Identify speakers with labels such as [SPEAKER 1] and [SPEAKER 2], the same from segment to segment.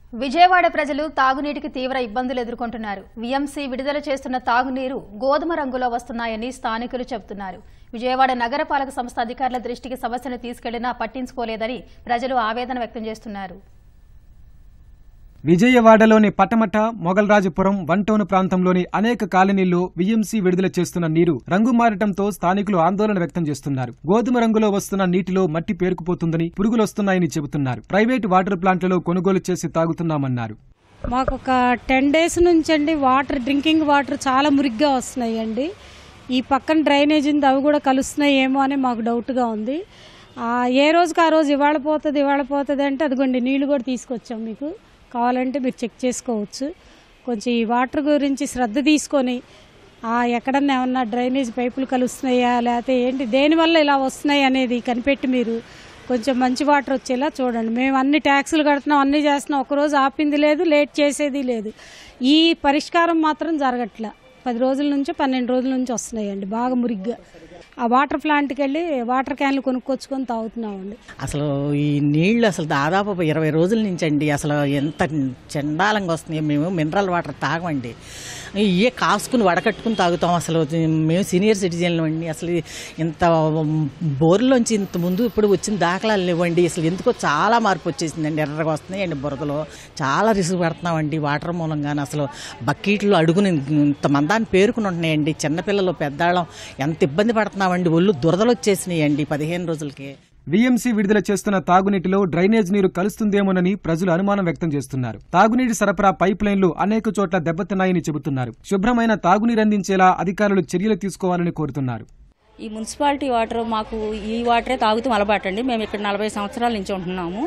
[SPEAKER 1] విజయవాడ ప్రజలు తాగునీటికి తీవ్ర ఇబ్బందులు ఎదుర్కొంటున్నారు. వీఎంసీ విడుదల చేస్తున్న తాగునీరు గోధుమ రంగులో వస్తున్నాయని స్థానికులు చెబుతున్నారు. విజయవాడ నగరపాలక సంస్థ అధికారుల దృష్టికి సమస్యను తీసుకెళ్లినా పట్టించుకోలేదని ప్రజలు ఆవేదన వ్యక్తం చేస్తున్నారు.
[SPEAKER 2] విజయవాడలోని పటమట, మొగల్రాజపురం, వన్-టౌన్ ప్రాంతంలోని అనేక కాలనీల్లో వీఎంసీ విడుదల చేస్తున్న నీరు రంగు మారటంతో స్థానికులు ఆందోళన వ్యక్తం చేస్తున్నారు. గోధుమ రంగులో వస్తున్న నీటిలో మట్టి పేరుకుపోతుందని, పురుగులొస్తున్నాయని చెబుతున్నారు. ప్రైవేటు వాటర్ ప్లాంట్లలో కొనుగోలు చేసి తాగుతున్నామన్నారు.
[SPEAKER 3] మాకు ఒక 10 days నుంచి డ్రింకింగ్ వాటర్ చాలా మురిగ్గా వస్తున్నాయండి. ఈ పక్కన డ్రైనేజ్ ఉంది, అవి కూడా కలుస్తున్నాయేమో అని మాకు డౌట్గా ఉంది. ఏ రోజుకి ఆ రోజు ఇవాళ పోతుంది అంటే అదిగోండి నీళ్లు కూడా తీసుకొచ్చాం, మీకు కావాలంటే మీరు చెక్ చేసుకోవచ్చు. కొంచెం ఈ వాటర్ గురించి శ్రద్ధ తీసుకొని ఎక్కడన్నా ఏమన్నా డ్రైనేజ్ పైపులు కలుస్తున్నాయా లేకపోతే ఏంటి దేనివల్ల ఇలా వస్తున్నాయి అనేది కనిపెట్టి మీరు కొంచెం మంచి వాటర్ వచ్చేలా చూడండి. మేము అన్ని ట్యాక్సులు కడుతున్నాం, అన్నీ చేస్తున్నాం, ఒకరోజు ఆపింది లేదు, లేట్ చేసేది లేదు. ఈ పరిష్కారం మాత్రం జరగట్లా. 10 రోజుల నుంచి 12 రోజుల నుంచి వస్తున్నాయండి బాగా మురిగ్గా. ఆ వాటర్ ప్లాంట్కి వెళ్ళి వాటర్ క్యాన్లు కొనుక్కొచ్చుకొని తాగుతున్నామండి.
[SPEAKER 4] అసలు ఈ నీళ్లు అసలు దాదాపు 20 రోజుల నుంచి అండి అసలు ఎంత చండాలంగా వస్తున్నాయి. మేము మినరల్ వాటర్ తాగమండి, ఇవే కాసుకుని వడకట్టుకుని తాగుతాం. అసలు మేము సీనియర్ సిటిజన్లు అండి. అసలు ఇంత బోర్లోంచి ఇంత ముందు ఇప్పుడు వచ్చిన దాఖలాలు లేవండి. అసలు ఎందుకో చాలా మార్పు వచ్చేసిందండి. ఎర్రగా వస్తున్నాయండి బురదలో. చాలా రిస్క్ పడుతున్నామండి వాటర్ మూలంగానే. అసలు బకెట్లు అడుగుని ఇంత మందాన్ని పేరుకుని ఉంటున్నాయండి. చిన్నపిల్లలు పెద్దాళ్ళం ఎంత ఇబ్బంది పడుతున్నామండి. ఒళ్ళు దురదలు వచ్చేసినాయండి 15 రోజులకి.
[SPEAKER 2] వీఎంసీ విడుదల చేస్తున్న తాగునీటిలో డ్రైనేజ్ నీరు కలుస్తుందేమోనని ప్రజలు అనుమానం వ్యక్తం చేస్తున్నారు. తాగునీటి సరఫరా పైప్ లైన్లు అనేక చోట్ల దెబ్బతిన్నాయని చెబుతున్నారు. శుభ్రమైన తాగునీరు అందించేలా అధికారులు చర్యలు తీసుకోవాలని కోరుతున్నారు.
[SPEAKER 5] ఈ మున్సిపాలిటీ వాటర్ మాకు ఈ వాటరే తాగుతూ అలవాటండి. మేము ఇక్కడ 40 సంవత్సరాల నుంచి ఉంటున్నాము.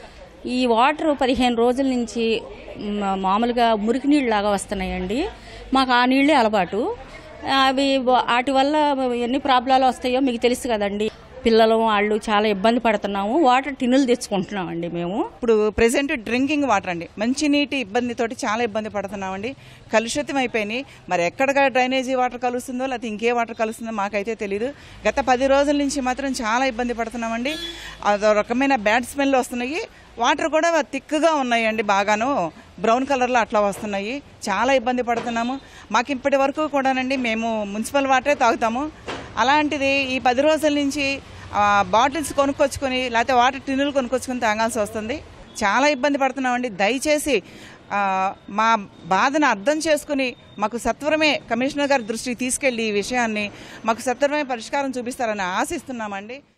[SPEAKER 5] ఈ వాటర్ 15 రోజుల నుంచి మామూలుగా మురికి నీళ్ళు లాగా వస్తున్నాయండి. మాకు ఆ నీళ్ళే అలవాటు. అవి వాటి వల్ల ఎన్ని ప్రాబ్లాలు వస్తాయో మీకు తెలుసు కదండి. పిల్లలు వాళ్ళు చాలా ఇబ్బంది పడుతున్నాము. వాటర్ టిన్నులు తెచ్చుకుంటున్నామండి మేము.
[SPEAKER 6] ఇప్పుడు ప్రెసెంట్ డ్రింకింగ్ వాటర్ అండి, మంచినీటి ఇబ్బందితోటి చాలా ఇబ్బంది పడుతున్నామండి. కలుషితం అయిపోయినాయి. మరి ఎక్కడ డ్రైనేజీ వాటర్ కలుస్తుందో లేకపోతే ఇంకే వాటర్ కలుస్తుందో మాకైతే తెలియదు. గత 10 రోజుల నుంచి మాత్రం చాలా ఇబ్బంది పడుతున్నామండి. అదో రకమైన బ్యాడ్ స్మెల్ వస్తున్నాయి. వాటర్ కూడా థిక్గా ఉన్నాయండి, బాగాను బ్రౌన్ కలర్లో అట్లా వస్తున్నాయి. చాలా ఇబ్బంది పడుతున్నాము. మాకు ఇప్పటి వరకు కూడానండి మేము మున్సిపల్ వాటరే తాగుతాము. అలాంటిది ఈ 10 రోజుల నుంచి బాటిల్స్ కొనుక్కొచ్చుకొని లేకపోతే వాటర్ టిన్నులు కొనుక్కొచ్చుకొని తాగాల్సి వస్తుంది. చాలా ఇబ్బంది పడుతున్నామండి. దయచేసి మా బాధను అర్థం చేసుకుని మాకు సత్వరమే కమిషనర్ గారి దృష్టికి తీసుకెళ్లి ఈ విషయాన్ని మాకు సత్వరమే పరిష్కారం చూపిస్తారని ఆశిస్తున్నామండి.